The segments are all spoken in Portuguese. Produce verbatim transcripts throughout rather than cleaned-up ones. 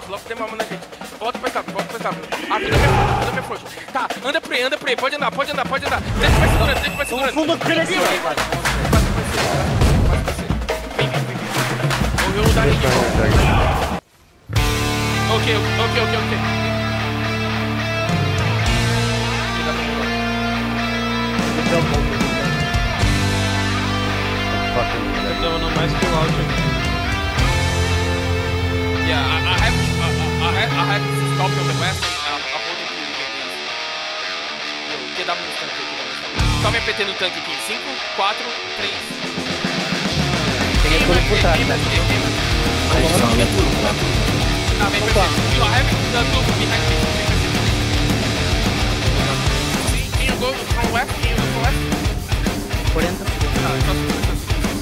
Bloco tem uma mão na gente. Volta pra estátua, volta pra estátua. Ajuda minha força, ajuda minha força. Tá, anda pra aí, anda pra aí. Pode andar, pode andar, pode andar. Deixa que vai segurando, deixa que vai segurando. Fundo que cresceu. Vem, vem, vem. Morreu o Darinho. Ok, ok, ok, ok. Não, não mais que o áudio. Yeah, I, I have, I, I, I have to stop on the west and I'm holding to the Q W no tanque aqui. Tome a P T no tanque aqui. cinco, quatro, três. Peguei tudo por trás, né? Tá, vem, vem, vem. You have the blue behind me. Can you go from west? Can you go from west? quarenta. Tá, só segura.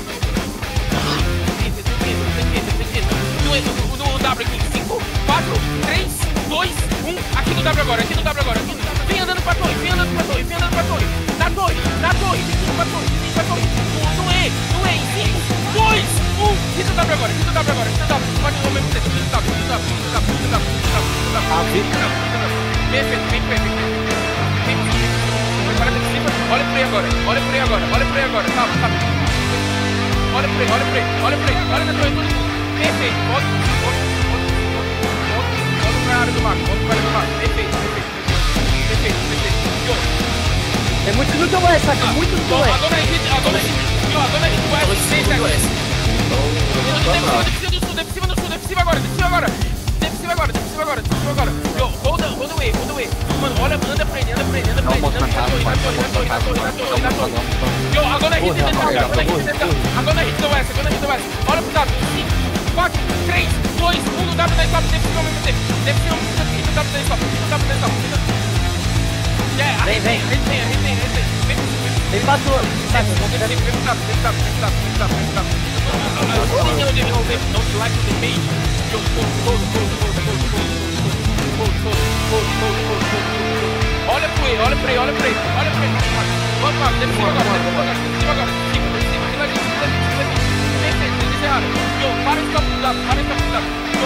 No W aqui, cinco, quatro, três, dois, um, aqui no W agora, aqui no W agora, aqui no W. Vem andando pra torre, vem andando pra torre, vem andando pra torre, na torre, na torre, vem andando pra torre, vem pra torre, no, no E, no E, em cinco, dois, um, aqui no W agora, aqui no W agora, aqui no W, pode ao mesmo tempo, aqui no W, aqui no W, aqui no W, aqui no W, aqui no W, Ah, vi. perfeito, vem, vem, vem, vem, vem, prepara a defensiva, olha pra aí agora, olha pra aí agora, olha pra aí agora, calma, calma, olha pra aí, olha pra aí, olha pra aí, olha na torre, todo mundo. Perfeito, volta, volta, volta, volta, volta pra área do mago, volta pra área do mago, perfeito, perfeito, perfeito, perfeito, perfeito, É muito no teu S, saca? Muito no teu S. agora a gente, agora a gente, agora a gente vai assistência aqui. Defensiva do sul, defensiva do sul, defensiva agora, defensiva agora, defensiva agora, defensiva agora, defensiva agora, yo, hold the, hold the way, hold the way, mano, olha, anda pra ele, anda pra ele, anda pra ele, anda pra ele, na torre, na torre, na torre, na torre, na torre, yo, agora a gente tenta, agora a gente tenta, agora a gente do S, agora a gente do S, olha pro dado, quatro, três, dois, um, no W da stop, definição ao mesmo tempo. Definição ao mesmo tempo, no W da stop, no W da stop. Yeah, Vem, vem. Retém, retém, retém. Vem, Ele passou. Saca? vem, vem, vem, vem, vem, vem, vem, vem, vem, vem. Don't you like the beat? Yo, hold, hold, hold, hold, hold, hold, hold, hold, hold, hold, hold. Olha pra ele, olha pra ele, olha pra ele, olha pra ele. Vamos lá, definição agora, definição agora, definição agora. Cima, cima, cima, cima, cima, cima. Yo, para de capturar, para de capturar.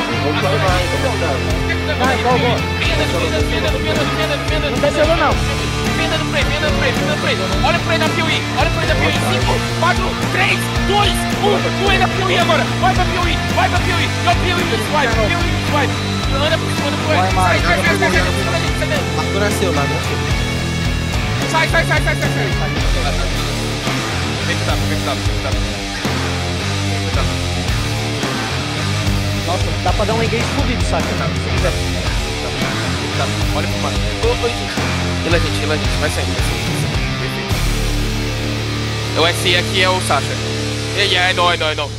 Vai, vai, vai. Venda, venda, venda, venda, venda, venda. Não desceu não. Venda no play, venda no play, venda no play. Olha pro E da P U I, olha pro E da P U I. cinco, quatro, três, dois, um. O E da P U I agora. Vai pra P U I, vai pra P U I. Yo, P U I, swipe, P U I, swipe. Anda por cima do P U I. Sai, sai, sai, sai, sai, sai. Marco nasceu, lá nasceu. Sai, sai, sai, sai, sai, sai. Vem que tá, vem que tá, vem que tá. Vem que tá. Nossa, dá pra dar um engage fudido, saca? Se quiser. Tá, olha pro mano. Ô, oi, gente. Ele, gente, ele, gente. Vai saindo, vai saindo. Perfeito. O S I aqui é o Sasha. Yeah, yeah, I know, I know, I know.